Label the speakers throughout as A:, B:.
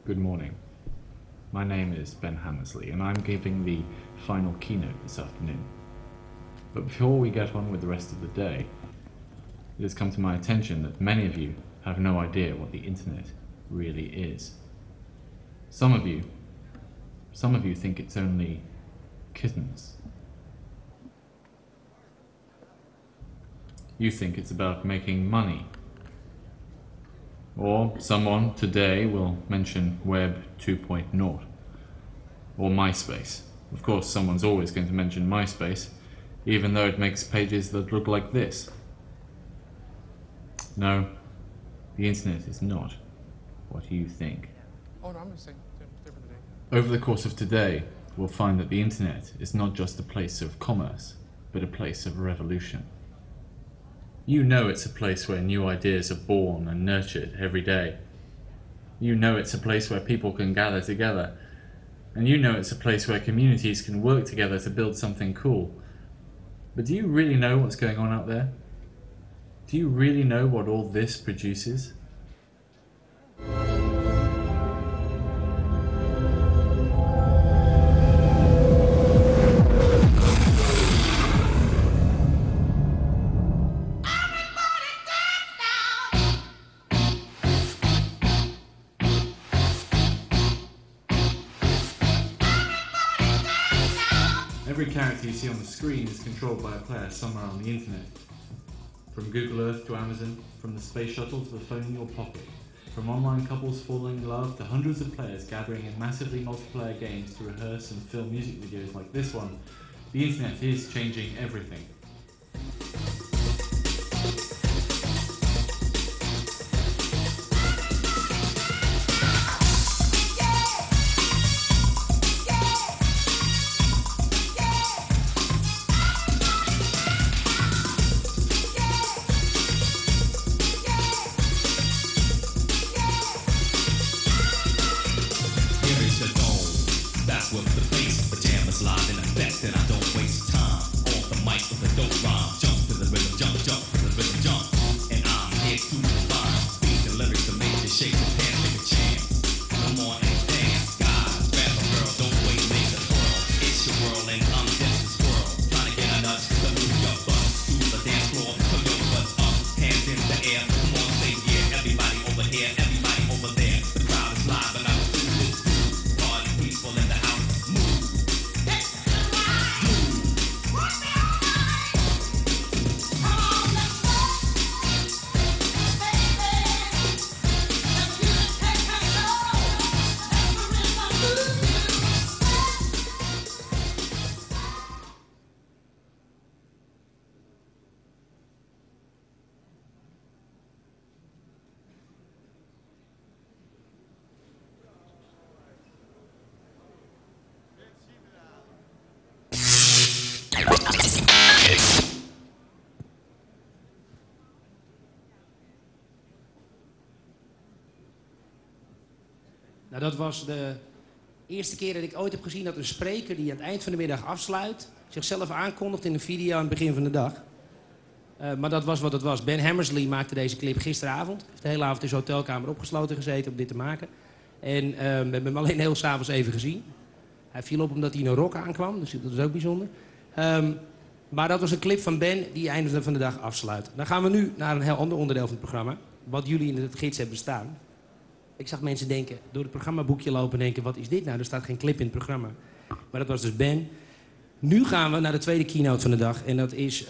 A: Good morning. My name is Ben Hammersley, and I'm giving the final keynote this afternoon. But before we get on with the rest of the day, it has come to my attention that many of you have no idea what the internet really is. Some of you think it's only kittens. You think it's about making money. Or someone today will mention Web 2.0 or MySpace. Of course, someone's always going to mention MySpace, even though it makes pages that look like this. No, the internet is not what you think.
B: Oh no, I'm just saying different today.
A: Over the course of today, we'll find that the internet is not just a place of commerce, but a place of revolution. You know it's a place where new ideas are born and nurtured every day. You know it's a place where people can gather together. And you know it's a place where communities can work together to build something cool. But do you really know what's going on out there? Do you really know what all this produces? Every character you see on the screen is controlled by a player somewhere on the internet. From Google Earth to Amazon, from the space shuttle to the phone in your pocket, from online couples falling in love to hundreds of players gathering in massively multiplayer games to rehearse and film music videos like this one, the internet is changing everything.
C: Nou, dat was de eerste keer dat ik ooit heb gezien dat een spreker die aan het eind van de middag afsluit, zichzelf aankondigt in een video aan het begin van de dag. Maar dat was wat het was. Ben Hammersley maakte deze clip gisteravond. Hij heeft de hele avond in zijn hotelkamer opgesloten gezeten om dit te maken. En we hebben hem alleen heel s'avonds even gezien. Hij viel op omdat hij in een rok aankwam, dus dat is ook bijzonder. Maar dat was een clip van Ben die einde van de dag afsluit. Dan gaan we nu naar een heel ander onderdeel van het programma. Wat jullie in het gids hebben staan. Ik zag mensen denken, door het programmaboekje lopen en denken, wat is dit nou? Er staat geen clip in het programma. Maar dat was dus Ben. Nu gaan we naar de tweede keynote van de dag. En dat is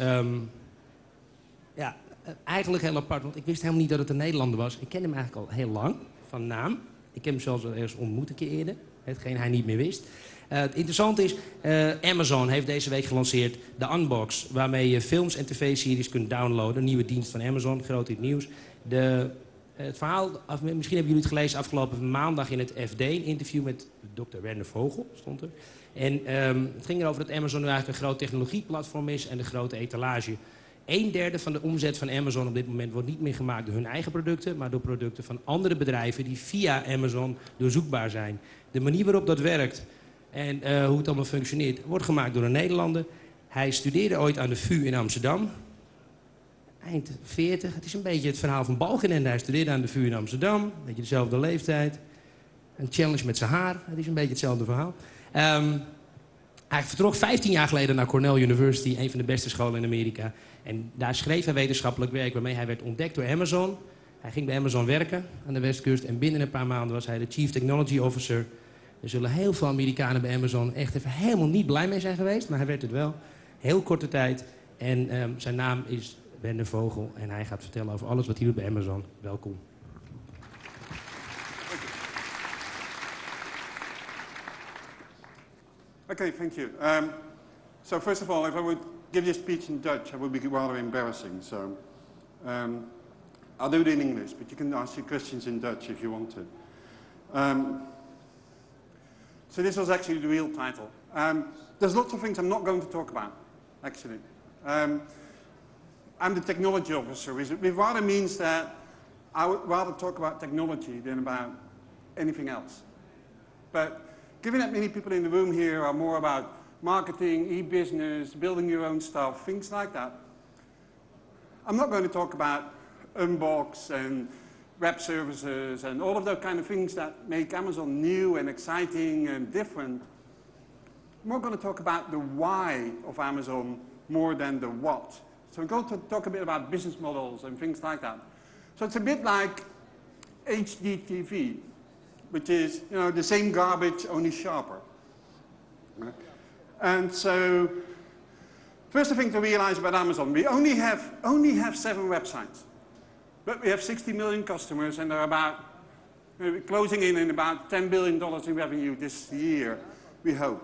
C: eigenlijk heel apart, want ik wist helemaal niet dat het een Nederlander was. Ik ken hem eigenlijk al heel lang, van naam. Ik heb hem zelfs al ergens ontmoet een keer eerder. Hetgeen hij niet meer wist. Het interessante is, Amazon heeft deze week gelanceerd de Unbox, waarmee je films en tv-series kunt downloaden. Een nieuwe dienst van Amazon, groot in het nieuws. Het verhaal, misschien hebben jullie het gelezen afgelopen maandag in het FD, een interview met Dr. Werner Vogel, stond er. En het ging erover dat Amazon nu eigenlijk een groot technologieplatform is en de grote etalage. 1/3 van de omzet van Amazon op dit moment wordt niet meer gemaakt door hun eigen producten, maar door producten van andere bedrijven die via Amazon doorzoekbaar zijn. De manier waarop dat werkt en hoe het allemaal functioneert, wordt gemaakt door een Nederlander. Hij studeerde ooit aan de VU in Amsterdam. Eind 40. Het is een beetje het verhaal van Balkenende. Hij studeerde aan de VU in Amsterdam. Een beetje dezelfde leeftijd. Een challenge met zijn haar, dat is een beetje hetzelfde verhaal. Hij vertrok 15 jaar geleden naar Cornell University, een van de beste scholen in Amerika. En daar schreef hij wetenschappelijk werk waarmee hij werd ontdekt door Amazon. Hij ging bij Amazon werken aan de Westkust en binnen een paar maanden was hij de Chief Technology Officer. Er zullen heel veel Amerikanen bij Amazon echt even helemaal niet blij mee zijn geweest, maar hij werd het wel. Heel korte tijd. En zijn naam is Ben de Vogel en hij gaat vertellen over alles wat hij doet bij Amazon. Welkom.
D: Okay, thank you. So first of all, if I would give you a speech in Dutch, it would be rather embarrassing. So I'll do it in English, but you can ask your questions in Dutch if you want to. So this was actually the real title. There's lots of things I'm not going to talk about, actually. I'm the technology officer, which rather means that I would rather talk about technology than about anything else. But given that many people in the room here are more about marketing, e-business, building your own stuff, things like that, I'm not going to talk about Unbox and web services and all of those kind of things that make Amazon new and exciting and different. I'm more going to talk about the why of Amazon more than the what. So I'm going to talk a bit about business models and things like that. So it's a bit like HDTV, which is, you know, the same garbage, only sharper. And so, first thing to realize about Amazon, we only have 7 websites. But we have 60 million customers and they're about, closing in about $10 billion in revenue this year, we hope.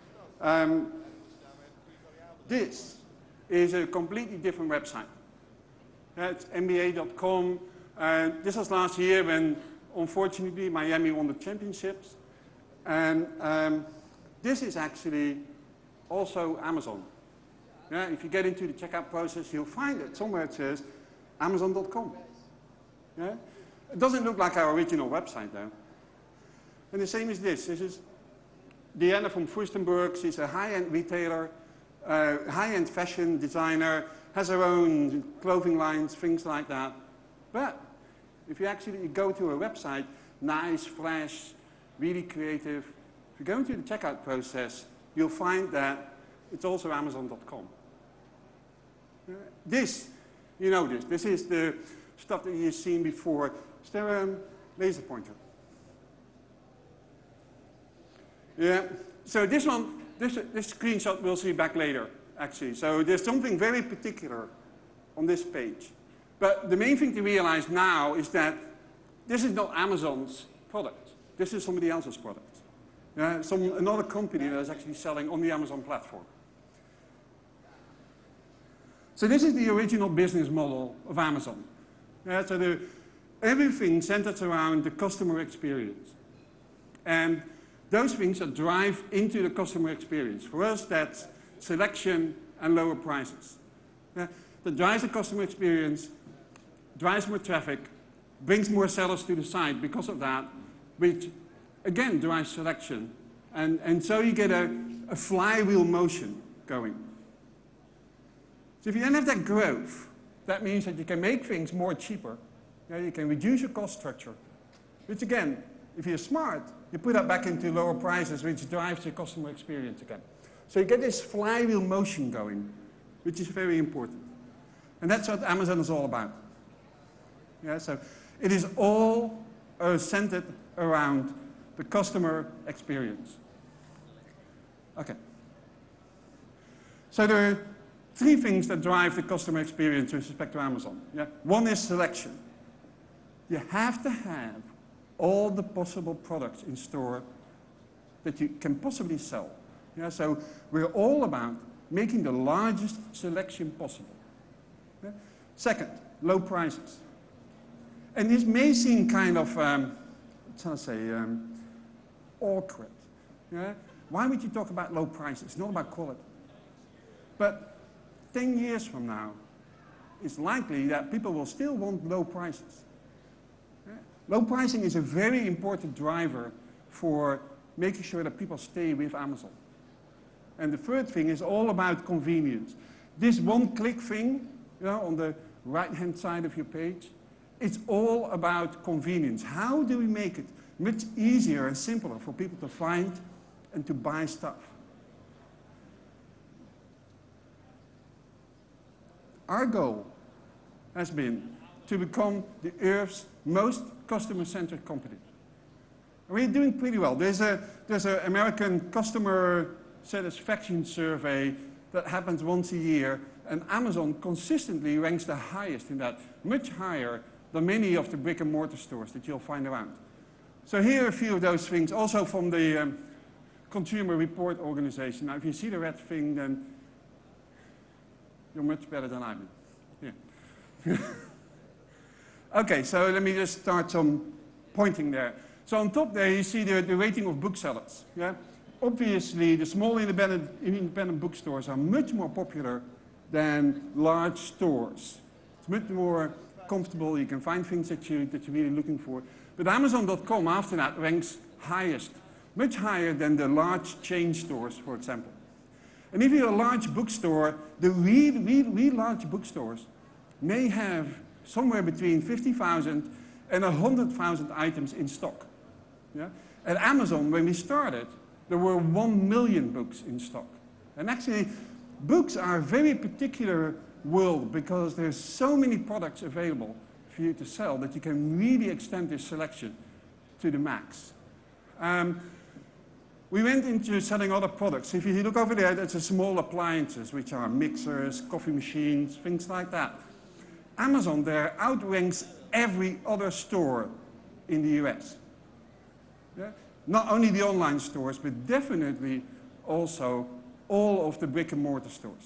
D: This is a completely different website. It's NBA.com. This was last year when, unfortunately, Miami won the championships. And this is actually also Amazon. Yeah, if you get into the checkout process, you'll find it. Somewhere it says Amazon.com. Yeah? It doesn't look like our original website, though. And the same is this. This is Diana from Furstenberg. She's a high-end retailer, high-end fashion designer, has her own clothing lines, things like that. But if you actually go to her website, nice, fresh, really creative, if you go into the checkout process, you'll find that it's also Amazon.com. This, you know this. This is the stuff that you've seen before. Is there a laser pointer? Yeah. So this one, this screenshot we'll see back later, actually. So there's something very particular on this page. But the main thing to realize now is that this is not Amazon's product. This is somebody else's product. Another company that is actually selling on the Amazon platform. So this is the original business model of Amazon. So everything centers around the customer experience. And those things that drive into the customer experience. For us, that's selection and lower prices. That drives the customer experience, drives more traffic, brings more sellers to the site because of that, which again drives selection. And so you get a flywheel motion going. So if you then have that growth, that means that you can make things more cheaper. You can reduce your cost structure. Which again, if you're smart, you put that back into lower prices, which drives your customer experience again. So you get this flywheel motion going, which is very important. And that's what Amazon is all about. Yeah, so it is all centered around the customer experience. Okay. So there are 3 things that drive the customer experience with respect to Amazon. Yeah? One is selection. You have to have all the possible products in store that you can possibly sell. Yeah? So we're all about making the largest selection possible. Yeah? Second, low prices. And this may seem kind of, awkward. Yeah? Why would you talk about low prices? It's not about quality. But 10 years from now, it's likely that people will still want low prices. Yeah? Low pricing is a very important driver for making sure that people stay with Amazon. And the third thing is all about convenience. This one-click thing, on the right-hand side of your page, it's all about convenience. How do we make it much easier and simpler for people to find and to buy stuff. Our goal has been to become the Earth's most customer-centric company. We're doing pretty well. There's an American customer satisfaction survey that happens once a year, and Amazon consistently ranks the highest in that, much higher than many of the brick-and-mortar stores that you'll find around. So here are a few of those things, also from the Consumer Report Organization. Now, if you see the red thing, then you're much better than I do. Yeah. Okay, so let me just start some pointing there. So on top there, you see the rating of booksellers. Yeah? Obviously, the small independent bookstores are much more popular than large stores. It's much more comfortable. You can find things that you're really looking for. But Amazon.com, after that, ranks highest, much higher than the large chain stores, for example. And if you're a large bookstore, the really large bookstores may have somewhere between 50,000 and 100,000 items in stock. Yeah? At Amazon, when we started, there were 1 million books in stock. And actually, books are a very particular world because there's so many products available for you to sell that you can really extend this selection to the max. We went into selling other products. If you look over there, that's a small appliances, which are mixers, coffee machines, things like that. Amazon there outranks every other store in the US. Yeah? Not only the online stores, but definitely also all of the brick-and-mortar stores.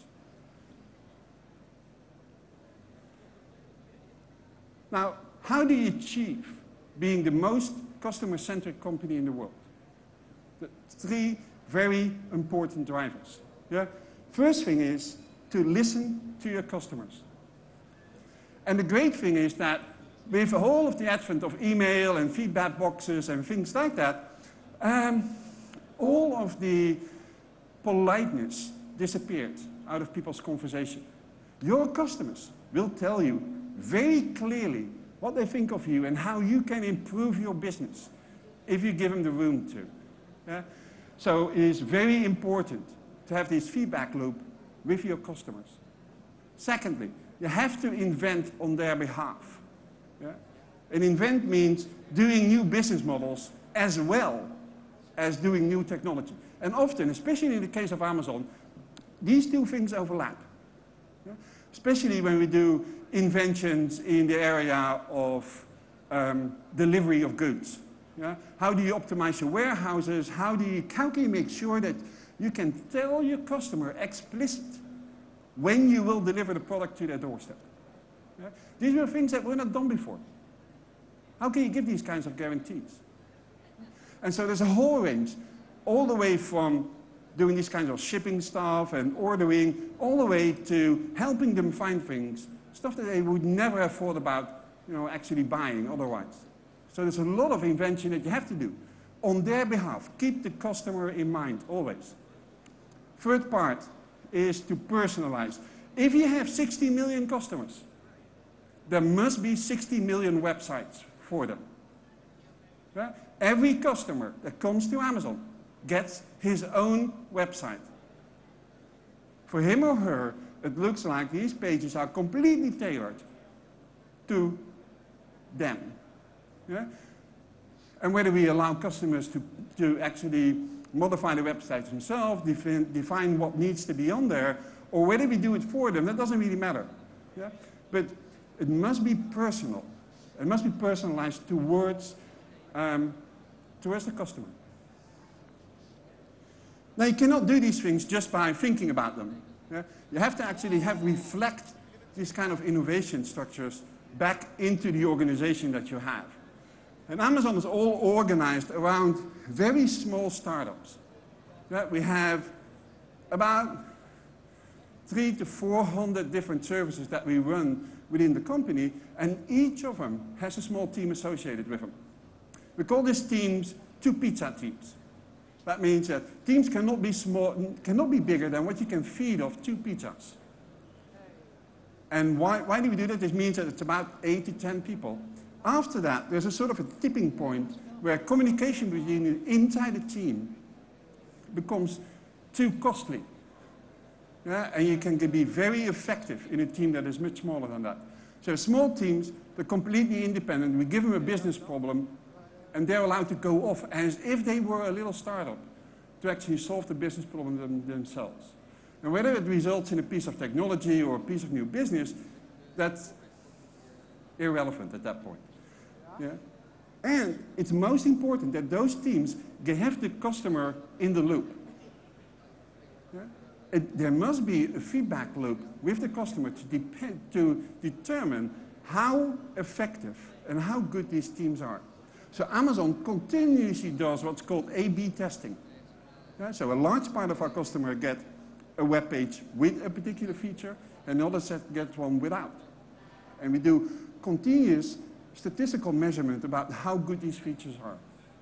D: Now, how do you achieve being the most customer-centric company in the world? The 3 very important drivers. Yeah? First thing is to listen to your customers. And the great thing is that with all of the advent of email and feedback boxes and things like that, all of the politeness disappeared out of people's conversation. Your customers will tell you very clearly what they think of you and how you can improve your business if you give them the room to. Yeah? So it is very important to have this feedback loop with your customers. Secondly, you have to invent on their behalf. Yeah? And invent means doing new business models as well as doing new technology. And often, especially in the case of Amazon, these 2 things overlap. Yeah? Especially when we do inventions in the area of delivery of goods. Yeah? How do you optimize your warehouses? How can you make sure that you can tell your customer explicit when you will deliver the product to their doorstep? Yeah? These were things that were not done before. How can you give these kinds of guarantees? And so there's a whole range, all the way from doing these kinds of shipping stuff and ordering, all the way to helping them find things, stuff that they would never have thought about, actually buying otherwise. So there's a lot of invention that you have to do on their behalf. Keep the customer in mind, always. Third part is to personalize. If you have 60 million customers, there must be 60 million websites for them. Yeah? Every customer that comes to Amazon gets his own website. For him or her, it looks like these pages are completely tailored to them. Yeah? And whether we allow customers to actually modify the websites themselves, define what needs to be on there, or whether we do it for them, that doesn't really matter. Yeah? But it must be personal. It must be personalized towards the customer. Now, you cannot do these things just by thinking about them. Yeah? You have to actually reflect these kind of innovation structures back into the organization that you have. And Amazon is all organized around very small startups. Yeah? We have about 300 to 400 different services that we run within the company, and each of them has a small team associated with them. We call these teams 2 pizza teams. That means that teams cannot be bigger than what you can feed off 2 pizzas. And why do we do that? This means that it's about 8 to 10 people. After that, there's a sort of a tipping point where communication between inside a team becomes too costly. Yeah? And you can be very effective in a team that is much smaller than that. So small teams, they're completely independent. We give them a business problem, and they're allowed to go off as if they were a little startup to actually solve the business problem themselves. And whether it results in a piece of technology or a piece of new business, that's irrelevant at that point. Yeah? And it's most important that those teams, they have the customer in the loop. Yeah? There must be a feedback loop with the customer to determine how effective and how good these teams are. So Amazon continuously does what's called A/B testing. Yeah? So a large part of our customers get a web page with a particular feature, and others get one without. And we do continuous statistical measurement about how good these features are.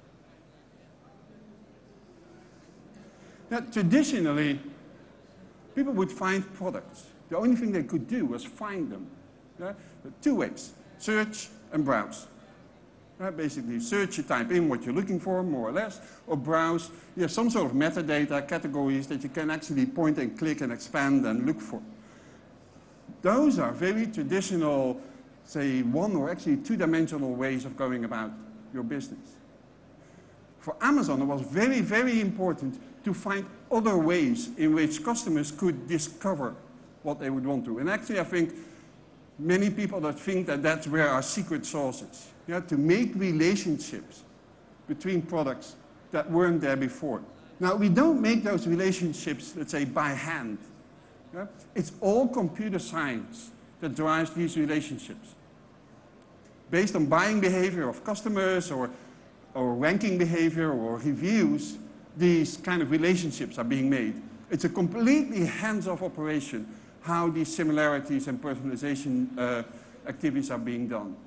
D: Now, traditionally, people would find products. The only thing they could do was find them. Yeah? Two ways, search and browse. Basically, search, you type in what you're looking for, more or less, or browse. You have some sort of metadata, categories that you can actually point and click and expand and look for. Those are very traditional, say, one or actually two-dimensional ways of going about your business. For Amazon, it was very, very important to find other ways in which customers could discover what they would want to. And actually, I think many people that think that that's where our secret sauce is. Yeah, to make relationships between products that weren't there before. Now, we don't make those relationships, let's say, by hand. Yeah? It's all computer science that drives these relationships. Based on buying behavior of customers or ranking behavior or reviews, these kind of relationships are being made. It's a completely hands-off operation, how these similarities and personalization activities are being done.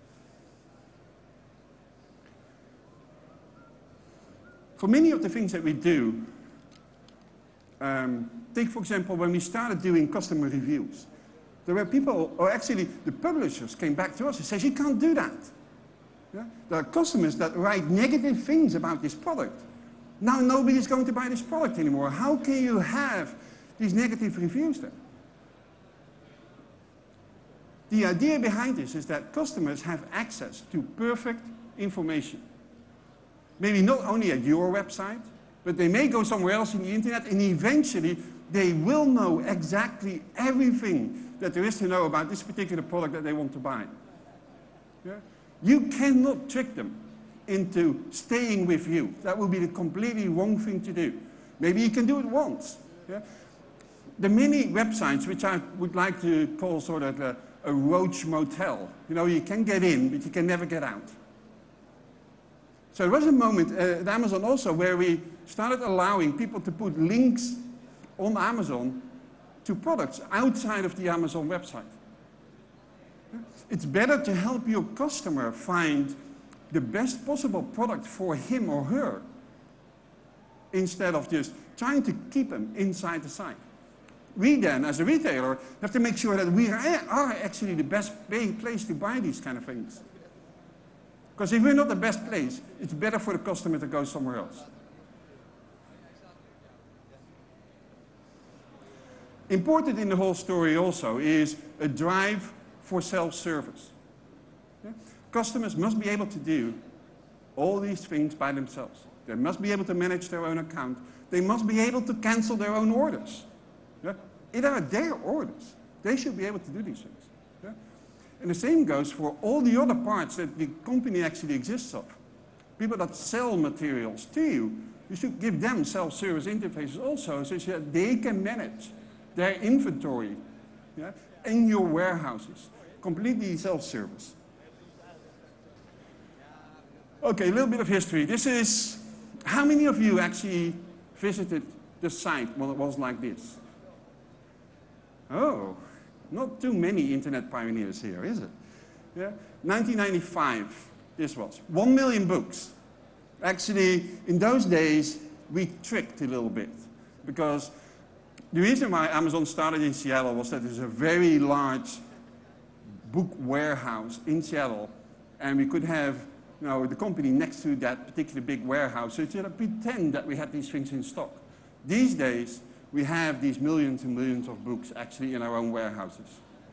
D: For many of the things that we do, take for example when we started doing customer reviews, there were people, or actually the publishers came back to us and said, you can't do that. Yeah? There are customers that write negative things about this product. Now nobody's going to buy this product anymore. How can you have these negative reviews then? The idea behind this is that customers have access to perfect information. Maybe not only at your website, but they may go somewhere else in the internet, and eventually they will know exactly everything that there is to know about this particular product that they want to buy. Yeah? You cannot trick them into staying with you. That would be the completely wrong thing to do. Maybe you can do it once. Yeah? The many websites, which I would like to call sort of a roach motel. You know, you can get in, but you can never get out. So there was a moment at Amazon also where we started allowing people to put links on Amazon to products outside of the Amazon website. It's better to help your customer find the best possible product for him or her instead of just trying to keep them inside the site. We then, as a retailer, have to make sure that we are actually the best place to buy these kind of things. Because if we're not the best place, it's better for the customer to go somewhere else. Important in the whole story also is a drive for self-service. Yeah? Customers must be able to do all these things by themselves. They must be able to manage their own account. They must be able to cancel their own orders. Yeah? It are their orders. They should be able to do these things. Yeah? And the same goes for all the other parts that the company actually exists of. People that sell materials to you, you should give them self-service interfaces also so that they can manage their inventory, yeah, in your warehouses. Completely self-service. Okay, a little bit of history. This is, how many of you actually visited the site when it was like this? Oh, not too many internet pioneers here, is it? Yeah? 1995, this was. 1 million books. Actually, in those days, we tricked a little bit. Because the reason why Amazon started in Seattle was that there's a very large book warehouse in Seattle. And we could have the company next to that particular big warehouse. So to pretend that we had these things in stock. These days, we have these millions and millions of books actually in our own warehouses.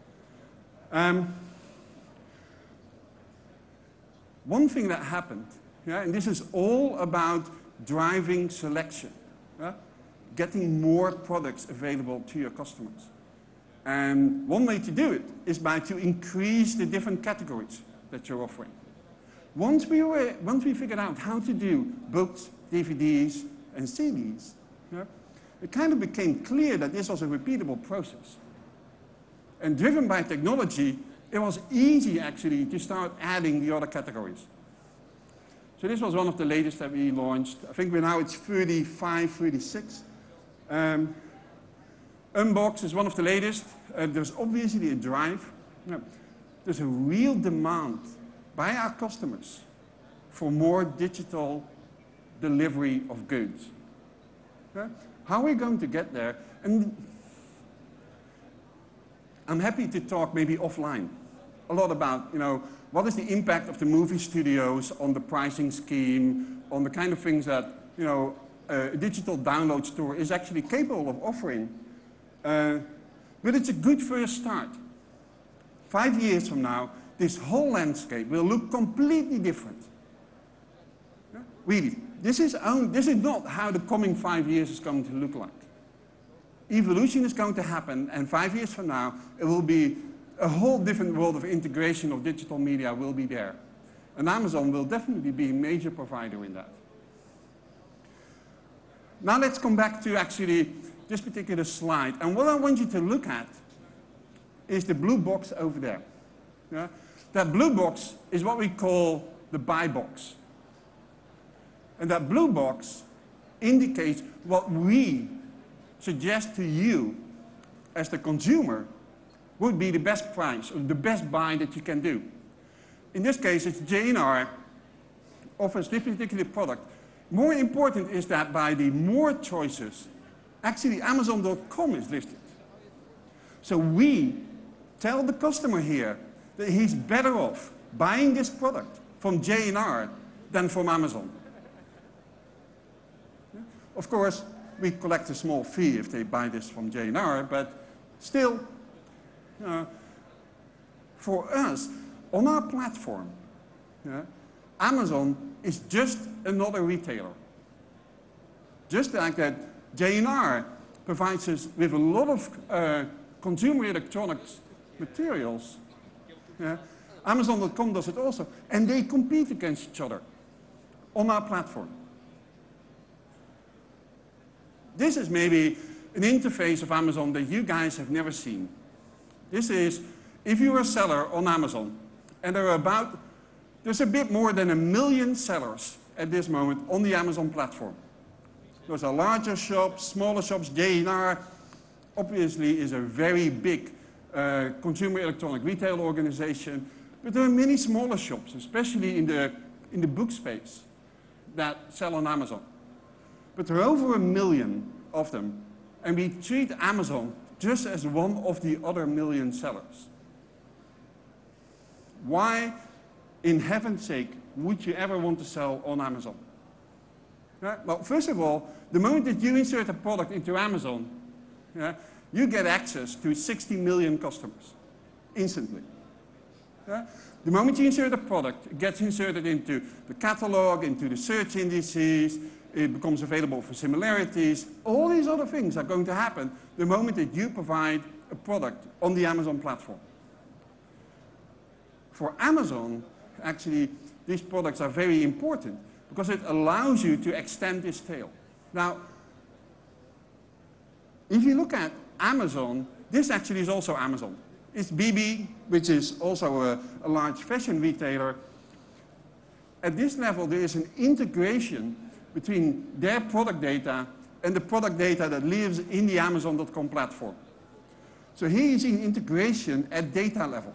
D: One thing that happened, and this is all about driving selection, getting more products available to your customers. And one way to do it is to increase the different categories that you're offering. Once we figured out how to do books, DVDs, and CDs, it kind of became clear that this was a repeatable process. And driven by technology, it was easy actually to start adding the other categories. So this was one of the latest that we launched. I think it's 35, 36. Unbox is one of the latest. There's obviously a drive. There's a real demand by our customers for more digital delivery of goods. How are we going to get there? And I'm happy to talk maybe offline a lot about, what is the impact of the movie studios on the pricing scheme, on the kind of things that, a digital download store is actually capable of offering. But it's a good first start. 5 years from now, this whole landscape will look completely different. Really, this is not how the coming 5 years is going to look like. Evolution is going to happen, and 5 years from now, it will be a whole different world of integration of digital media will be there. And Amazon will definitely be a major provider in that. Now let's come back to actually this particular slide. And what I want you to look at is the blue box over there. That blue box is what we call the buy box. And that blue box indicates what we suggest to you as the consumer would be the best price or the best buy that you can do. In this case, it's J&R offers this particular product. More important is that by the more choices, actually Amazon.com is listed. So we tell the customer here that he's better off buying this product from J&R than from Amazon. Of course, we collect a small fee if they buy this from J&R, but still, for us, on our platform, Amazon is just another retailer. Just like that, J&R provides us with a lot of consumer electronics materials. Amazon.com does it also, and they compete against each other on our platform. This is maybe an interface of Amazon that you guys have never seen. This is, if you're a seller on Amazon, and there's a bit more than 1 million sellers at this moment on the Amazon platform. Those are larger shops, smaller shops. J&R obviously is a very big consumer electronic retail organization, but there are many smaller shops, especially in the book space, that sell on Amazon. But there are over 1 million of them, and we treat Amazon just as one of the other 1 million sellers. Why, in heaven's sake, would you ever want to sell on Amazon? Well, first of all, the moment that you insert a product into Amazon, you get access to 60 million customers instantly. The moment you insert a product, it gets inserted into the catalog, into the search indices, it becomes available for similarities. All these other things are going to happen the moment that you provide a product on the Amazon platform. For Amazon, actually, these products are very important because it allows you to extend this tail. Now, if you look at Amazon, this actually is also Amazon. It's BB, which is also a large fashion retailer. At this level, there is an integration between their product data and the product data that lives in the Amazon.com platform. So here you see an integration at data level.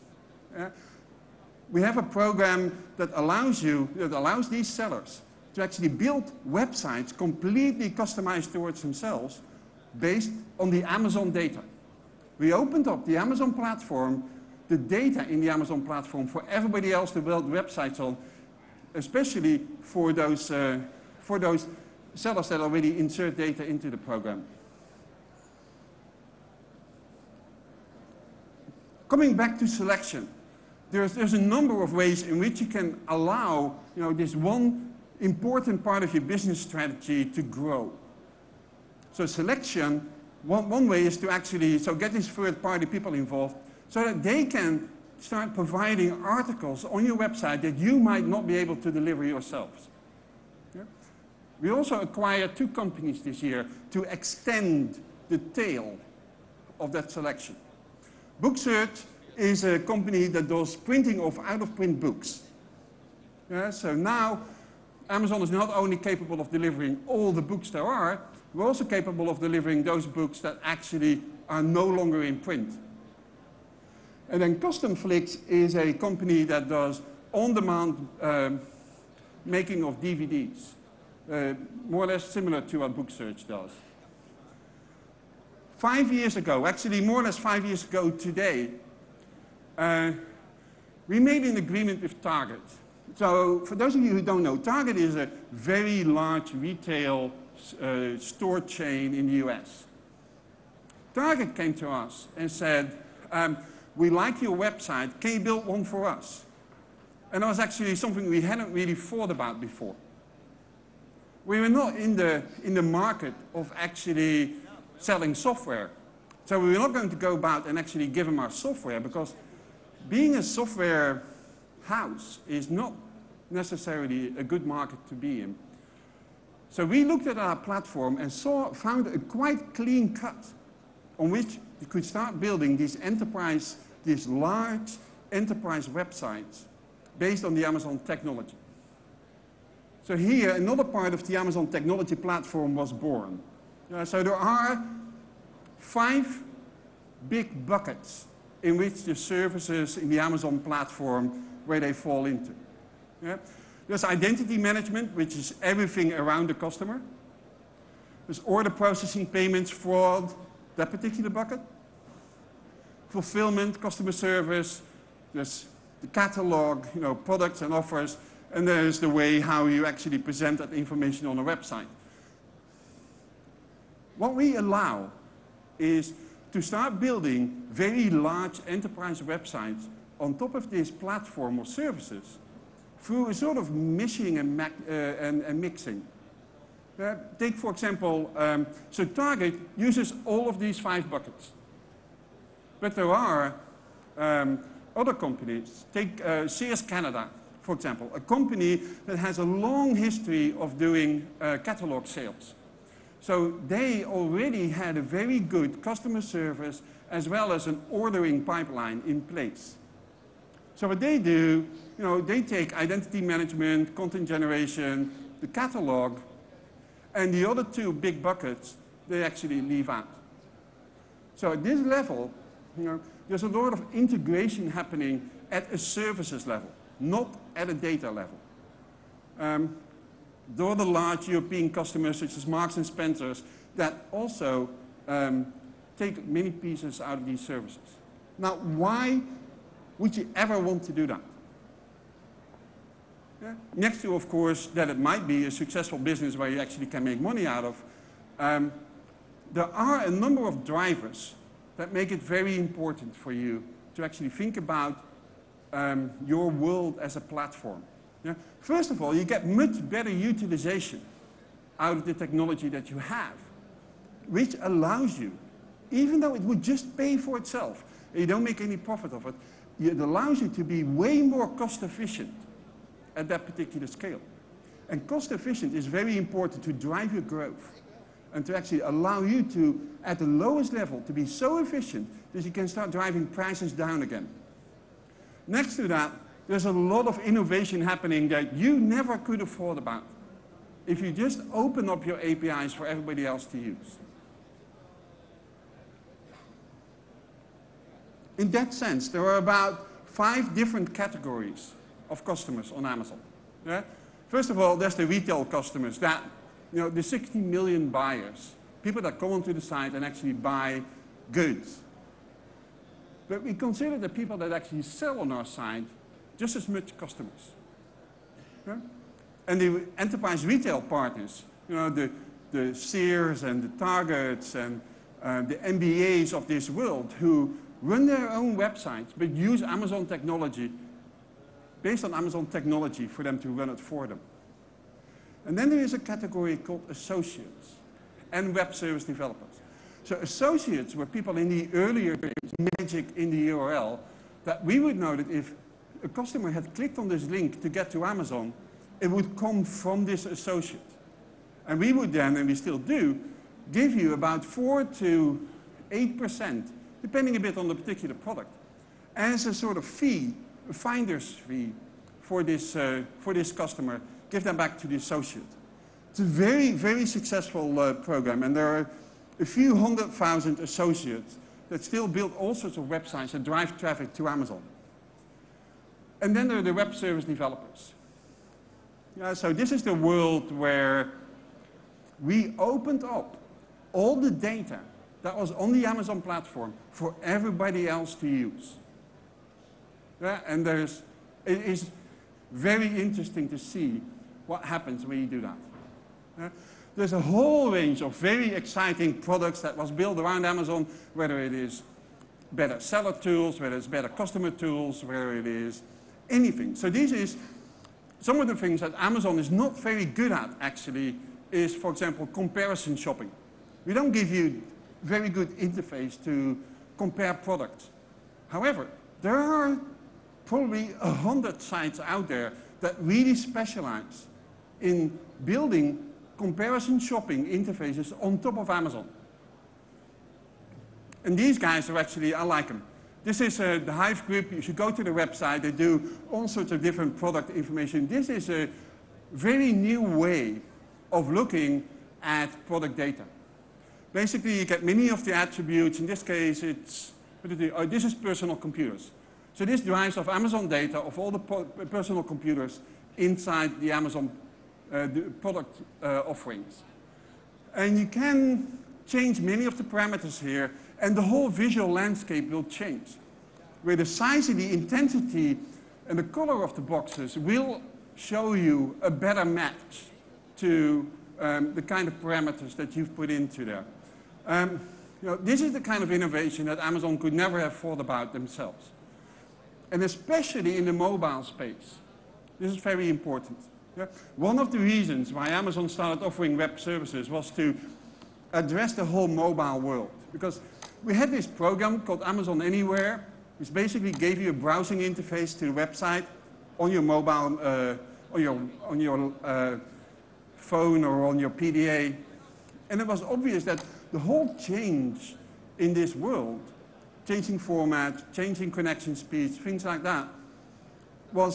D: We have a program that allows these sellers to actually build websites completely customized towards themselves based on the Amazon data. We opened up the Amazon platform, the data in the Amazon platform for everybody else to build websites on, especially for those sellers that already insert data into the program. Coming back to selection, there's a number of ways in which you can allow this one important part of your business strategy to grow. So selection, one way is to actually get these third-party people involved so that they can start providing articles on your website that you might not be able to deliver yourselves. Yeah? We also acquired 2 companies this year to extend the tail of that selection. BookSearch is a company that does printing of out-of-print books. Yeah, so now Amazon is not only capable of delivering all the books there are, we're also capable of delivering those books that actually are no longer in print. And then CustomFlix is a company that does on-demand making of DVDs, more or less similar to what BookSearch does. 5 years ago, actually more or less 5 years ago today, we made an agreement with Target. So for those of you who don't know, Target is a very large retail store chain in the US. Target came to us and said, we like your website, can you build one for us? And that was actually something we hadn't really thought about before. We were not in the market of actually selling software. So we were not going to go about and actually give them our software, because being a software house is not necessarily a good market to be in. So we looked at our platform and found a quite clean cut on which you could start building these large enterprise websites based on the Amazon technology. So here, another part of the Amazon technology platform was born. So there are 5 big buckets in which the services in the Amazon platform where they fall into. Yeah? There's identity management, which is everything around the customer. There's order processing, payments, fraud, that particular bucket. Fulfillment, customer service. There's the catalog, products and offers. And there's the way how you actually present that information on a website. What we allow is to start building very large enterprise websites on top of this platform of services through a sort of mishing and mixing. Take, for example, so Target uses all of these 5 buckets. But there are other companies. Take Sears Canada, for example, a company that has a long history of doing catalog sales. So they already had a very good customer service as well as an ordering pipeline in place. So what they do, they take identity management, content generation, the catalog, and the other 2 big buckets, they actually leave out. So at this level, there's a lot of integration happening at a services level, not at a data level. There are the large European customers such as Marks and Spencer's that also take many pieces out of these services. Now, why would you ever want to do that? Yeah? Next to, of course, that it might be a successful business where you actually can make money out of, there are a number of drivers that make it very important for you to actually think about your world as a platform. Yeah? First of all, you get much better utilization out of the technology that you have, which allows you, even though it would just pay for itself, and you don't make any profit of it, it allows you to be way more cost efficient at that particular scale. And cost efficient is very important to drive your growth and to actually allow you to, at the lowest level, to be so efficient that you can start driving prices down again. Next to that, there's a lot of innovation happening that you never could have thought about if you just open up your APIs for everybody else to use. In that sense, there are about 5 different categories of customers on Amazon. Yeah? First of all, there's the retail customers, that, the 60 million buyers, people that come onto the site and actually buy goods. But we consider the people that actually sell on our site just as much customers. Yeah? And the enterprise retail partners, you know, the Sears and the Targets and the MBAs of this world who run their own websites but use Amazon technology, based on Amazon technology for them to run it for them. And then there is a category called associates and web service developers. So associates were people in the earlier days, magic in the URL, that we would know that if a customer had clicked on this link to get to Amazon, it would come from this associate. And we would then, and we still do, give you about 4 to 8%, depending a bit on the particular product, as a sort of fee, a finder's fee for this customer, give them back to the associate. It's a very, very successful program, and there are a few 100,000 associates that still build all sorts of websites and drive traffic to Amazon. And then there are the web service developers. Yeah, so this is the world where we opened up all the data that was on the Amazon platform for everybody else to use. Yeah, and it is very interesting to see what happens when you do that. Yeah, there's a whole range of very exciting products that was built around Amazon, whether it is better seller tools, whether it's better customer tools, whether it is anything. So this is some of the things that Amazon is not very good at, actually, is, for example, comparison shopping. We don't give you very good interface to compare products. However, there are probably 100 sites out there that really specialize in building comparison shopping interfaces on top of Amazon. And these guys are actually, I like them. This is the Hive Group. You should go to the website. They do all sorts of different product information. This is a very new way of looking at product data. Basically, you get many of the attributes. In this case, it's, this is personal computers. So this drives off Amazon data of all the personal computers inside the Amazon the product offerings. And you can change many of the parameters here, and the whole visual landscape will change, where the size and the intensity and the color of the boxes will show you a better match to the kind of parameters that you've put into there. You know, this is the kind of innovation that Amazon could never have thought about themselves. And especially in the mobile space. This is very important. Yeah? One of the reasons why Amazon started offering web services was to address the whole mobile world. Because we had this program called Amazon Anywhere, which basically gave you a browsing interface to the website on your mobile, on your phone or on your PDA. And it was obvious that the whole change in this world, changing format, changing connection speeds, things like that, was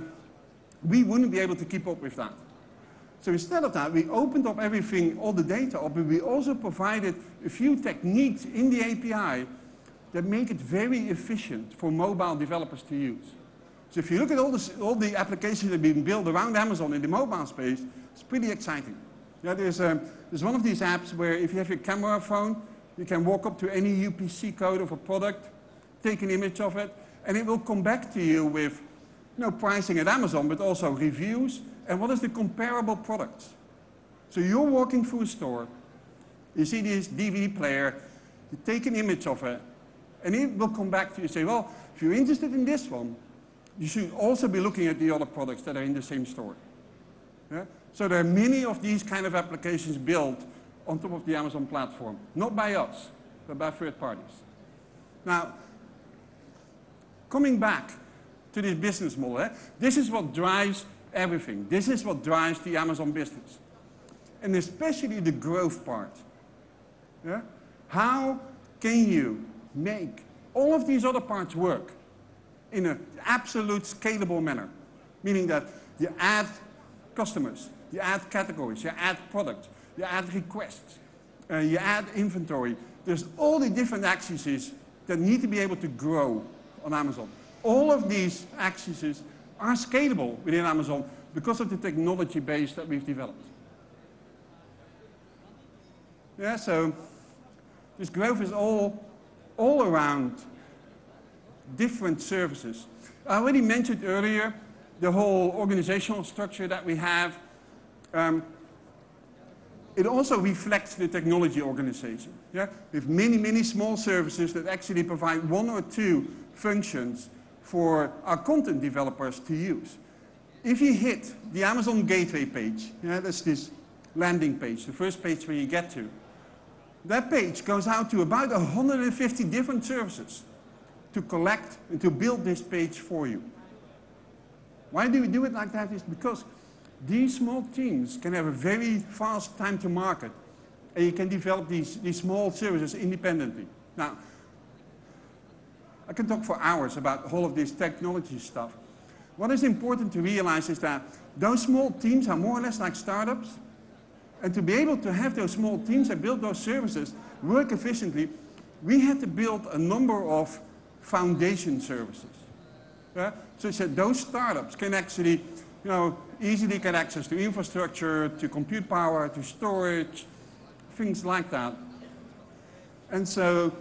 D: we wouldn't be able to keep up with that. So instead of that, we opened up everything, all the data up, but we also provided a few techniques in the API that make it very efficient for mobile developers to use. So if you look at all the applications that have been built around Amazon in the mobile space, it's pretty exciting. Yeah, there's one of these apps where if you have your camera phone, you can walk up to any UPC code of a product, take an image of it, and it will come back to you with pricing at Amazon, but also reviews, and what is the comparable products. So you're walking through a store, you see this DVD player, you take an image of it, and it will come back to you and say, well, if you're interested in this one, you should also be looking at the other products that are in the same store. Yeah? So there are many of these kind of applications built on top of the Amazon platform. Not by us, but by third parties. Now, coming back to this business model, this is what drives everything. This is what drives the Amazon business. And especially the growth part. Yeah? How can you make all of these other parts work in an absolute scalable manner? Meaning that you add customers, you add categories, you add products, you add requests, you add inventory. There's all the different axes that need to be able to grow on Amazon. All of these axes are scalable within Amazon because of the technology base that we've developed. Yeah, so this growth is all around different services. I already mentioned earlier the whole organizational structure that we have. It also reflects the technology organization. Yeah? We have many, many small services that actually provide one or two functions for our content developers to use. If you hit the Amazon Gateway page, yeah, that's this landing page, the first page where you get to, that page goes out to about 150 different services to collect and to build this page for you. Why do we do it like that? Is because these small teams can have a very fast time to market, and you can develop these small services independently. Now, I can talk for hours about all of this technology stuff. What is important to realize is that those small teams are more or less like startups, and to be able to have those small teams and build those services work efficiently, we had to build a number of foundation services. Yeah? So it's that those startups can actually, easily get access to infrastructure, to compute power, to storage, things like that. And so,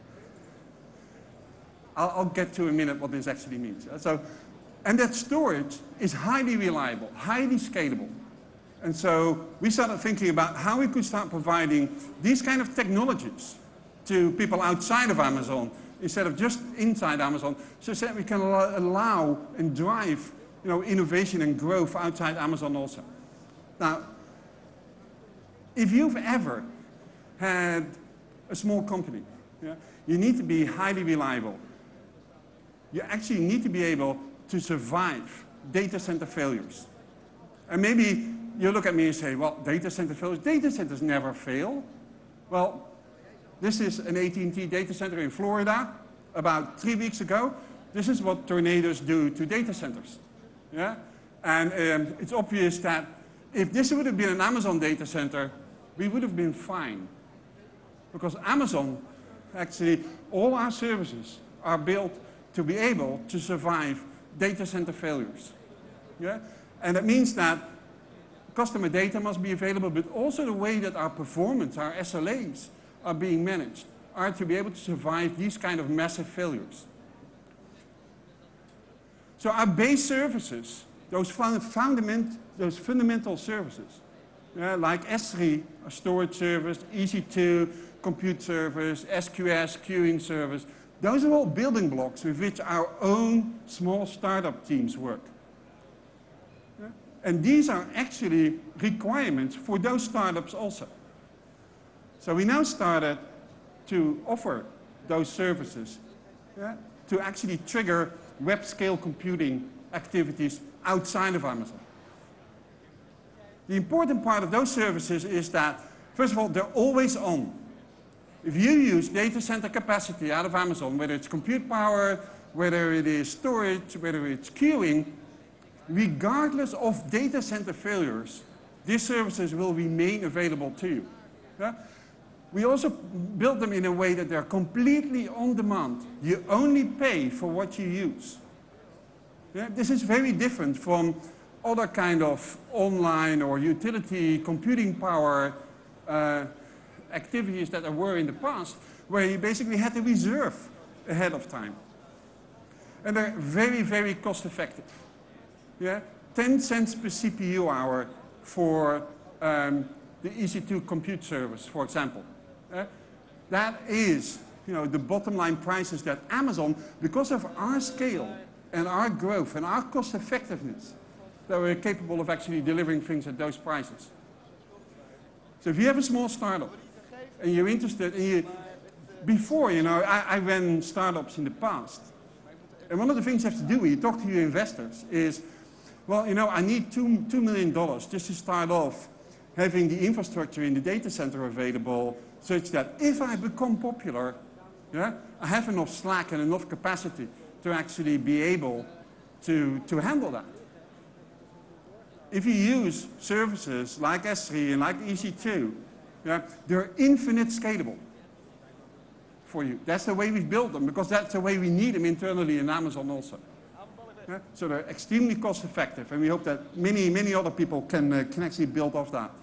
D: I'll get to in a minute what this actually means. And that storage is highly reliable, highly scalable. And so we started thinking about how we could start providing these kind of technologies to people outside of Amazon instead of just inside Amazon, so that we can allow and drive innovation and growth outside Amazon also. Now, if you've ever had a small company, yeah, you need to be highly reliable. You actually need to be able to survive data center failures. And maybe you look at me and say, well, data center failures, data centers never fail. Well, this is an AT&T data center in Florida about 3 weeks ago. This is what tornadoes do to data centers. Yeah? And it's obvious that if this would have been an Amazon data center, we would have been fine. Because Amazon, actually, all our services are built to be able to survive data center failures. Yeah? And that means that customer data must be available, but also the way that our performance, our SLAs, are being managed are to be able to survive these kind of massive failures. So our base services, those fundamental services, like S3, a storage service, EC2, compute service, SQS, queuing service, those are all building blocks with which our own small startup teams work. And these are actually requirements for those startups also. So we now started to offer those services to actually trigger web-scale computing activities outside of Amazon. The important part of those services is that, first of all, they're always on. If you use data center capacity out of Amazon, whether it's compute power, whether it is storage, whether it's queuing, regardless of data center failures, these services will remain available to you. Yeah? We also build them in a way that they're completely on demand. You only pay for what you use. Yeah? This is very different from other kind of online or utility computing power activities that there were in the past, where you basically had to reserve ahead of time. And they're very, very cost effective. Yeah? 10 cents per CPU hour for the EC2 compute service, for example. That is, the bottom line prices that Amazon, because of our scale and our growth and our cost effectiveness, that we're capable of actually delivering things at those prices. So if you have a small startup and you're interested, I ran startups in the past. And one of the things you have to do when you talk to your investors is, well, I need $2 million just to start off having the infrastructure in the data center available such that if I become popular, I have enough slack and enough capacity to actually be able to handle that. If you use services like S3 and like EC2, they're infinite scalable for you. That's the way we've built them, because that's the way we need them internally in Amazon also. So they're extremely cost effective, and we hope that many, many other people can actually build off that.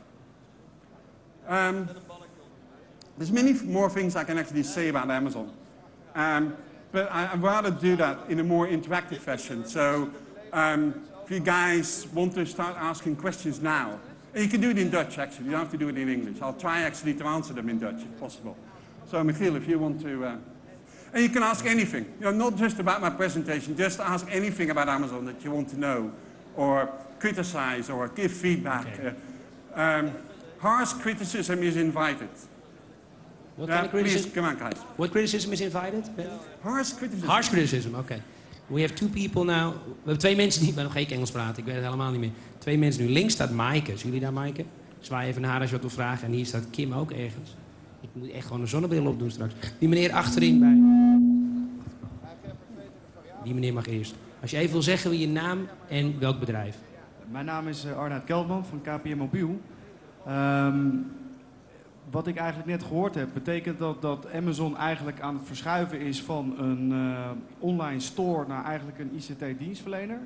D: There's many more things I can actually say about Amazon, but I'd rather do that in a more interactive fashion. So if you guys want to start asking questions now. And you can do it in Dutch, actually. You don't have to do it in English. I'll try actually to answer them in Dutch, if possible. So, Michiel, if you want to... And you can ask anything. Not just about my presentation. Just ask anything about Amazon that you want to know. Or criticize, or give feedback.
C: Okay.
D: Harsh criticism is invited.
C: What kind of criticism?
D: Please, come on, guys.
C: What criticism is invited?
D: Harsh criticism.
C: Harsh criticism, oké. We have two people now. We hebben twee mensen die... Ik ben nog geen Engels praten, ik weet het helemaal niet meer. Twee mensen nu. Links staat Maaike. Zien jullie daar, Maaike? Zwaai even naar haar als je wat wil vragen. En hier staat Kim ook ergens. Ik moet echt gewoon een zonnebril opdoen straks. Die meneer achterin bij... Die meneer mag eerst. Als je even wil zeggen wie je naam en welk bedrijf.
E: Mijn naam is Arnoud Keltman van KPN Mobiel. Wat ik eigenlijk net gehoord heb, betekent dat Amazon eigenlijk aan het verschuiven is van een online store naar eigenlijk een ICT-dienstverlener?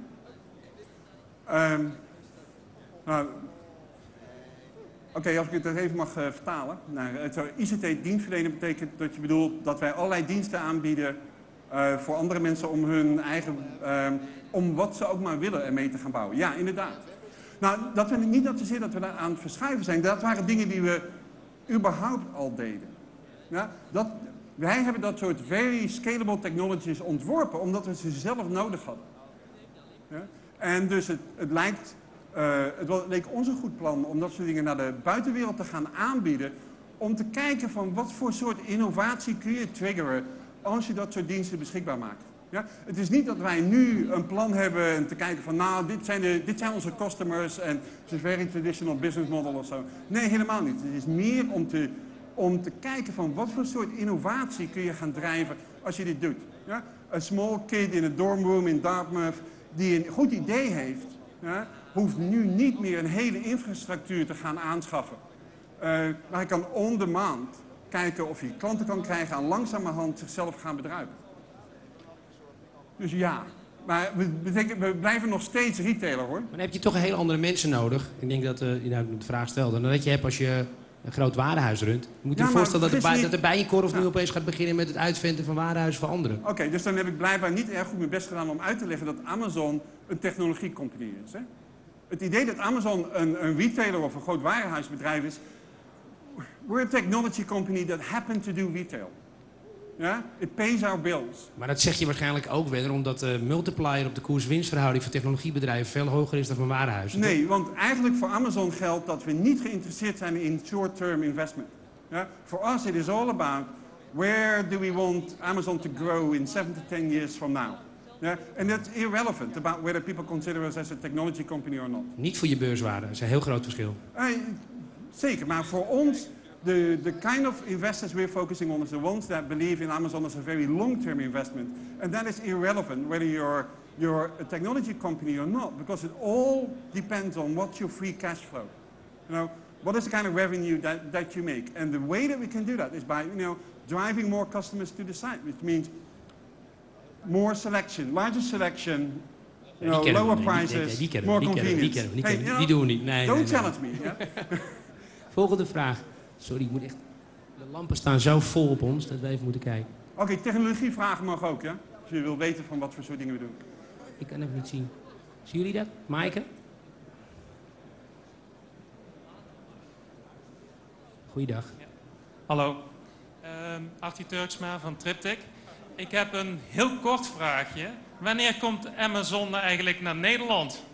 D: Oké, als ik het even mag vertalen. ICT-dienstverlener betekent dat je bedoelt dat wij allerlei diensten aanbieden voor andere mensen om hun eigen, om wat ze ook maar willen ermee te gaan bouwen. Ja, inderdaad. Nou, dat vind ik niet zozeer dat we daar aan het verschuiven zijn. Dat waren dingen die we überhaupt al deden. Ja, wij hebben dat soort very scalable technologies ontworpen omdat we ze zelf nodig hadden. Ja? En dus het leek ons een goed plan om dat soort dingen naar de buitenwereld te gaan aanbieden. Om te kijken van wat voor soort innovatie kun je triggeren als je dat soort diensten beschikbaar maakt. Ja? Het is niet dat wij nu een plan hebben en te kijken van nou, dit zijn onze customers en het is een very traditional business model of zo. Nee, helemaal niet. Het is meer om te kijken van wat voor soort innovatie kun je gaan drijven als je dit doet. Ja? Een small kid in een dorm room in Dartmouth die een goed idee heeft, ja, hoeft nu niet meer een hele infrastructuur te gaan aanschaffen. Maar hij kan on demand kijken of hij klanten kan krijgen en langzamerhand zichzelf gaan bedruipen. Dus ja, maar we blijven nog steeds retailer hoor.
C: Maar dan heb je toch een heel andere mensen nodig. Ik denk dat je nou de vraag stelde. Dan dat je hebt als je een groot warenhuis runt. Je moet je voorstellen dat de Bijenkorf nu opeens gaat beginnen met het uitventen van warenhuizen voor anderen.
D: Oké, dus dan heb ik blijkbaar niet erg goed mijn best gedaan om uit te leggen dat Amazon een technologiecompagnie is. Hè? Het idee dat Amazon een retailer of een groot warenhuisbedrijf is. We're a technology company that happen to do retail. Ja? It pays our bills.
C: Maar dat zeg je waarschijnlijk ook weer omdat de multiplier op de koers-winstverhouding van technologiebedrijven veel hoger is dan van warenhuizen.
D: Nee, want eigenlijk voor Amazon geldt dat we niet geïnteresseerd zijn in short-term investment. Ja? For us it is all about where do we want Amazon to grow in 7 to 10 years from now. Yeah? And that's irrelevant about whether people consider us as a technology company or not.
C: Niet voor je beurswaarde, dat is een heel groot verschil.
D: Zeker, maar voor ons, the kind of investors we're focusing on is the ones that believe in Amazon as a very long-term investment. And that is irrelevant whether you're a technology company or not, because it all depends on what's your free cash flow. You know, what is the kind of revenue that you make? And the way that we can do that is by, driving more customers to the site, which means more selection, larger selection, lower prices, more convenience.
C: Die doen we niet. Nee,
D: don't challenge me. Yeah?
C: Volgende vraag. Sorry, ik moet echt... De lampen staan zo vol op ons dat we even moeten kijken.
D: Oké, technologievragen mag ook, ja? Als je wil weten van wat voor soort dingen we doen.
C: Ik kan even niet zien. Zien jullie dat? Maaike? Goeiedag.
F: Ja. Hallo. Artie Turksma van Triptych. Ik heb een heel kort vraagje. Wanneer komt Amazon eigenlijk naar Nederland?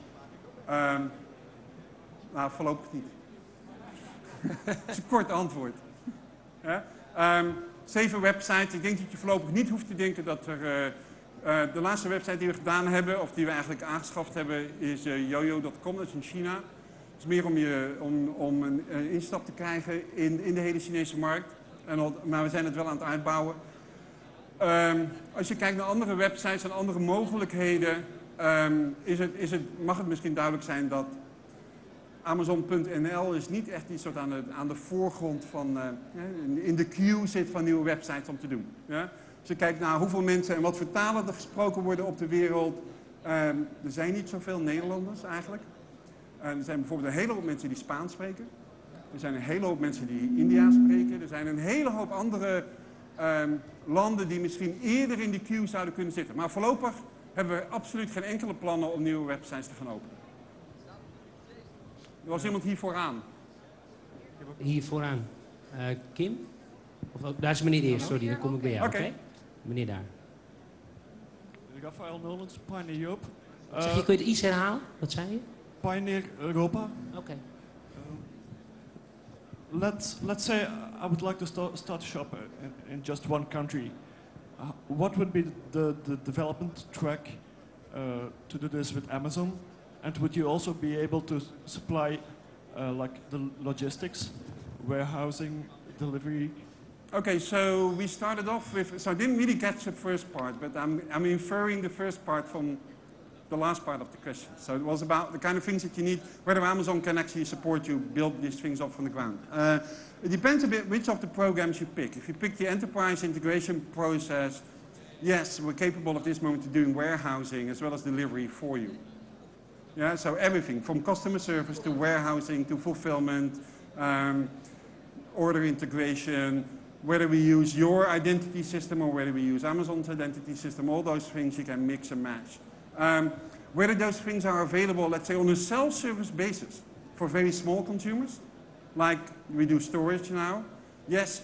D: Nou, voorlopig niet. Dat is een kort antwoord. Ja? 7 websites. Ik denk dat je voorlopig niet hoeft te denken dat er... de laatste website die we gedaan hebben, of die we eigenlijk aangeschaft hebben, is yoyo.com, dat is in China. Het is meer om een instap te krijgen in de hele Chinese markt. Maar we zijn het wel aan het uitbouwen. Als je kijkt naar andere websites en andere mogelijkheden, mag het misschien duidelijk zijn dat Amazon.nl is niet echt iets wat aan de voorgrond van, in de queue zit van nieuwe websites om te doen. Ja? Als je kijkt naar hoeveel mensen en wat voor talen er gesproken worden op de wereld, er zijn niet zoveel Nederlanders eigenlijk. Er zijn bijvoorbeeld een hele hoop mensen die Spaans spreken. Er zijn een hele hoop mensen die Indiaas spreken. Er zijn een hele hoop andere landen die misschien eerder in de queue zouden kunnen zitten. Maar voorlopig hebben we absoluut geen enkele plannen om nieuwe websites te gaan openen. Er was iemand hier vooraan.
C: Hier vooraan. Kim? Daar is meneer eerst, sorry, dan kom ik bij jou.
D: Oké.
C: Meneer daar.
G: Rafael Nolens, Pioneer Europe.
C: Zeg je, kun je het iets herhalen? Wat zei je?
G: Pioneer Europa.
C: Oké.
G: Let's say I would like to start a shop in just one country. What would be the development track to do this with Amazon? And would you also be able to supply like the logistics, warehousing, delivery?
D: Okay, so we started off with, so I didn't really catch the first part, but I'm inferring the first part from the last part of the question. So it was about the kind of things that you need, whether Amazon can actually support you build these things up from the ground. It depends a bit which of the programs you pick. If you pick the enterprise integration process, yes, we're capable at this moment of doing warehousing as well as delivery for you. Yeah, so everything from customer service to warehousing to fulfillment, order integration, whether we use your identity system or whether we use Amazon's identity system, all those things you can mix and match. Whether those things are available, let's say, on a self-service basis for very small consumers, like we do storage now, yes,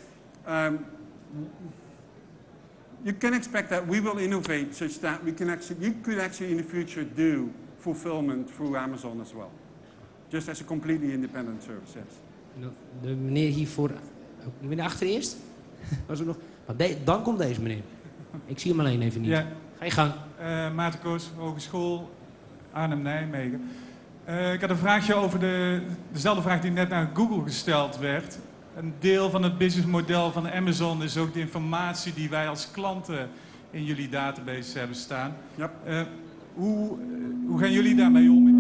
D: you can expect that we will innovate such that we can actually, you could actually in the future do fulfillment through Amazon as well. Just as a completely independent service, yes.
C: De meneer hiervoor, meneer achter eerst? Was er nog? Dan komt deze meneer. Ik zie hem alleen even niet.
H: Ja.
C: Ga je gang.
H: Maarten Koos, Hogeschool Arnhem-Nijmegen. Ik had een vraagje over dezelfde vraag die net naar Google gesteld werd. Een deel van het businessmodel van Amazon is ook de informatie die wij als klanten in jullie database hebben staan.
D: Yep.
H: Hoe gaan jullie daarmee om?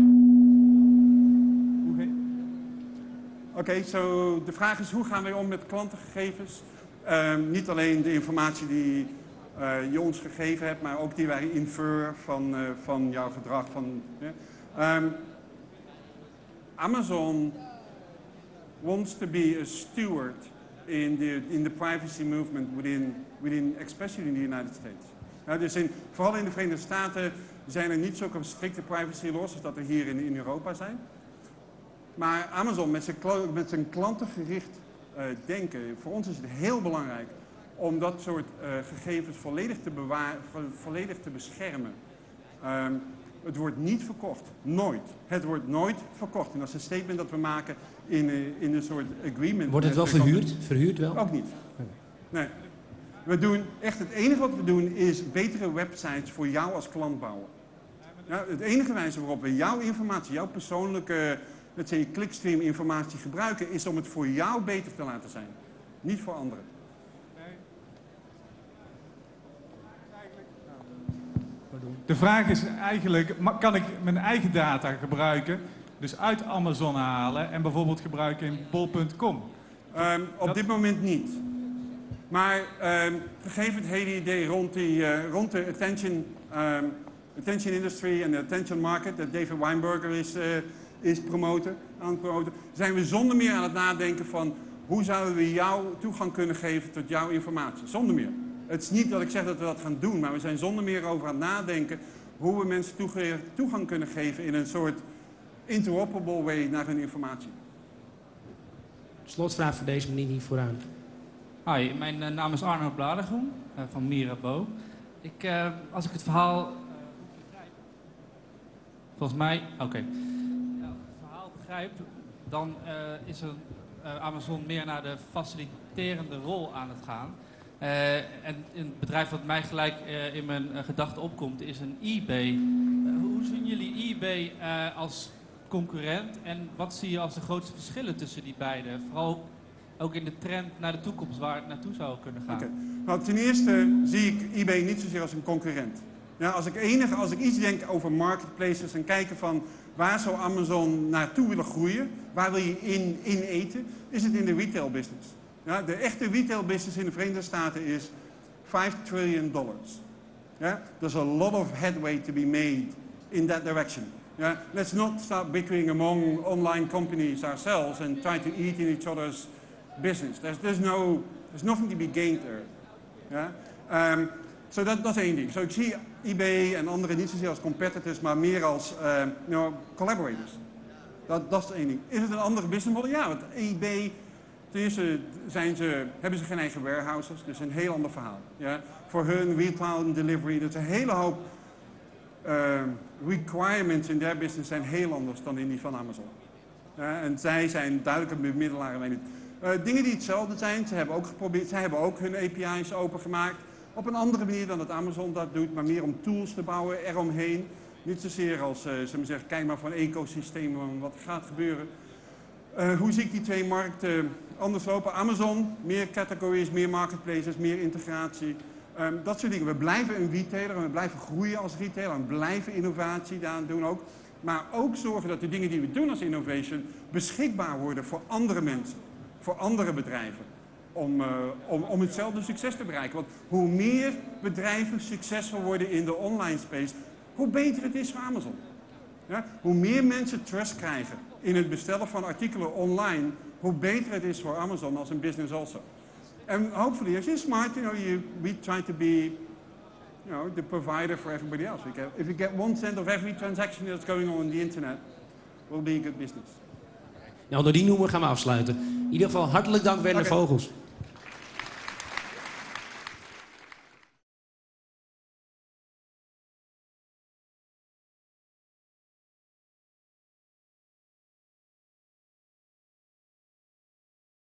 D: Oké, so de vraag is hoe gaan wij om met klantengegevens? Niet alleen de informatie die je ons gegeven hebt, maar ook die wij infer van jouw gedrag. Amazon wants to be a steward in the privacy movement within especially in the United States. Dus vooral in de Verenigde Staten zijn er niet zulke strikte privacy laws als dat er hier in Europa zijn. Maar Amazon met zijn klantengericht denken, voor ons is het heel belangrijk om dat soort gegevens volledig te beschermen. Het wordt niet verkocht. Nooit. Het wordt nooit verkocht. En dat is een statement dat we maken in een soort agreement.
C: Wordt het wel verhuurd? Verhuurd wel?
D: Ook niet. Nee. We doen echt, het enige wat we doen is betere websites voor jou als klant bouwen. Ja, het enige wijze waarop we jouw informatie, jouw persoonlijke, let's say, clickstream informatie gebruiken, is om het voor jou beter te laten zijn. Niet voor anderen.
H: De vraag is eigenlijk, kan ik mijn eigen data gebruiken, dus uit Amazon halen en bijvoorbeeld gebruiken in bol.com?
D: Op dit moment niet. Maar gegeven het hele idee rond de attention industry en de attention market, dat David Weinberger is aan het promoten, zijn we zonder meer aan het nadenken van hoe zouden we jou toegang kunnen geven tot jouw informatie. Zonder meer. Het is niet dat ik zeg dat we dat gaan doen, maar we zijn zonder meer over aan het nadenken hoe we mensen toegang kunnen geven in een soort interoperable way naar hun informatie.
C: Slotvraag voor deze meneer hier vooraan.
I: Hi, mijn naam is Arno Bladergroen van Mirabeau. Als ik het verhaal volgens mij, als ik het verhaal begrijp, dan is Amazon meer naar de faciliterende rol aan het gaan. En een bedrijf wat mij gelijk in mijn gedachten opkomt is een eBay. Hoe zien jullie eBay als concurrent en wat zie je als de grootste verschillen tussen die beiden? Vooral ook in de trend naar de toekomst waar het naartoe zou kunnen gaan.
D: Okay. Nou, ten eerste zie ik eBay niet zozeer als een concurrent. Ja, als ik iets denk over marketplaces en kijken van waar zou Amazon naartoe willen groeien, waar wil je in eten, is het in de retail business. Ja, de echte retail business in de Verenigde Staten is $5 trillion. Yeah? There's a lot of headway to be made in that direction. Yeah? Let's not start bickering among online companies ourselves and try to eat in each other's business. There's nothing to be gained there. Yeah? Dat is één ding. Ik zie eBay en anderen niet zozeer als competitors, maar meer als collaborators. Dat is één ding. Is het een andere business model? Ja, want eBay, ten eerste hebben ze geen eigen warehouses, dus een heel ander verhaal. Ja? Voor hun real-time delivery, dat is een hele hoop requirements in their business zijn heel anders dan in die van Amazon. En zij zijn duidelijk een bemiddelaar. Dingen die hetzelfde zijn, ze hebben ook hun API's opengemaakt. Op een andere manier dan dat Amazon dat doet, maar meer om tools te bouwen eromheen. Niet zozeer als, kijk maar voor een ecosysteem wat er gaat gebeuren. Hoe zie ik die twee markten anders lopen? Amazon, meer categories, meer marketplaces, meer integratie. Dat soort dingen. We blijven een retailer en we blijven groeien als retailer en blijven innovatie daaraan doen ook. Maar ook zorgen dat de dingen die we doen als innovation beschikbaar worden voor andere mensen, voor andere bedrijven. Om hetzelfde succes te bereiken. Want hoe meer bedrijven succesvol worden in de online space, hoe beter het is voor Amazon. Ja? Hoe meer mensen trust krijgen in het bestellen van artikelen online, hoe beter het is voor Amazon als een business also. And hopefully, if you're smart, we try to be, the provider for everybody else. If you get 1 cent of every transaction that's going on the internet, will be a good business.
C: Nou, door die noemer gaan we afsluiten. In ieder geval hartelijk dank, Werner Vogels.